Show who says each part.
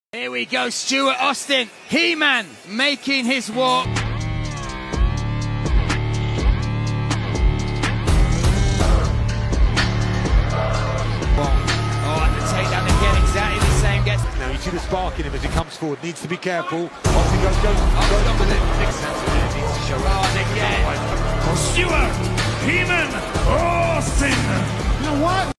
Speaker 1: Here we go, Stuart Austin, He-Man, making his walk. Oh, and the takedown again, exactly the same.
Speaker 2: Now you see the spark in him as he comes forward, needs to be careful. Austin goes.
Speaker 1: Oh, with it. Needs to show again.
Speaker 3: Stuart He-Man Austin.
Speaker 2: You know what?